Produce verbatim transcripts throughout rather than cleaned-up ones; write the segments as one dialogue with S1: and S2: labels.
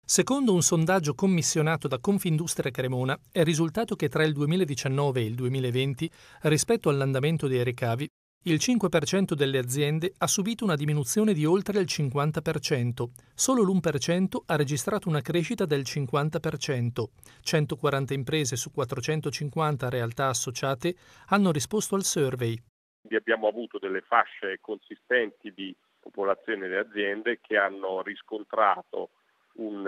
S1: Secondo un sondaggio commissionato da Confindustria Cremona, è risultato che tra il duemiladiciannove e il duemilaventi, rispetto all'andamento dei ricavi, il cinque per cento delle aziende ha subito una diminuzione di oltre il cinquanta per cento, solo l'uno per cento ha registrato una crescita del cinquanta per cento. centoquaranta imprese su quattrocentocinquanta realtà associate hanno risposto al survey.
S2: Abbiamo avuto delle fasce consistenti di popolazione delle aziende che hanno riscontrato un,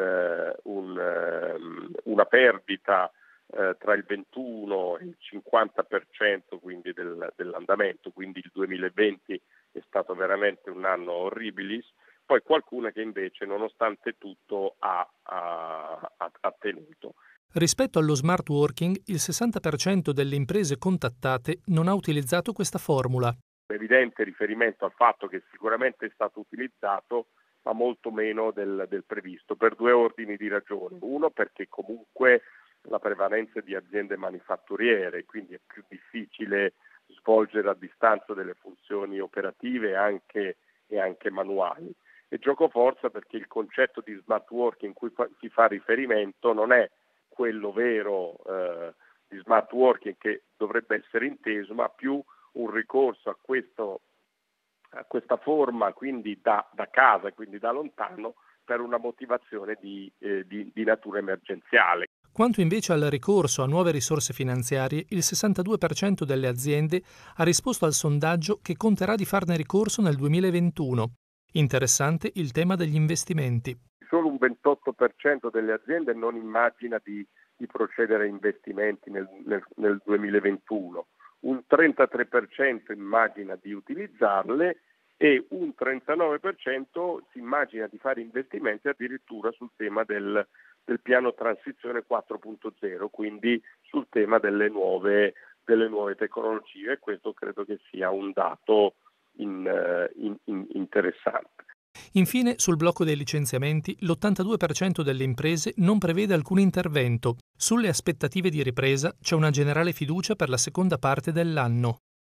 S2: un, una perdita eh, tra il ventuno e il cinquanta per cento quindi del, dell'andamento, quindi il duemilaventi è stato veramente un anno horribilis, poi qualcuna che invece nonostante tutto ha, ha, ha, ha tenuto.
S1: Rispetto allo smart working, il sessanta per cento delle imprese contattate non ha utilizzato questa formula.
S2: Evidente riferimento al fatto che sicuramente è stato utilizzato, ma molto meno del, del previsto, per due ordini di ragioni. Uno, perché comunque la prevalenza di aziende manifatturiere, quindi è più difficile svolgere a distanza delle funzioni operative anche, e anche manuali. E gioco forza perché il concetto di smart working cui fa, si fa riferimento non è quello vero eh, di smart working che dovrebbe essere inteso, ma più un ricorso a, questo, a questa forma, quindi da, da casa, quindi da lontano, per una motivazione di, eh, di, di natura emergenziale.
S1: Quanto invece al ricorso a nuove risorse finanziarie, il sessantadue per cento delle aziende ha risposto al sondaggio che conterà di farne ricorso nel duemilaventuno. Interessante il tema degli investimenti.
S2: Solo un ventotto per cento delle aziende non immagina di, di procedere a investimenti nel, nel, nel duemilaventuno. Un trentatré per cento immagina di utilizzarle e un trentanove per cento si immagina di fare investimenti addirittura sul tema del, del piano transizione quattro punto zero, quindi sul tema delle nuove, delle nuove tecnologie, e questo credo che sia un dato in, in, in interessante.
S1: Infine, sul blocco dei licenziamenti, l'ottantadue per cento delle imprese non prevede alcun intervento. Sulle aspettative di ripresa c'è una generale fiducia per la seconda parte dell'anno.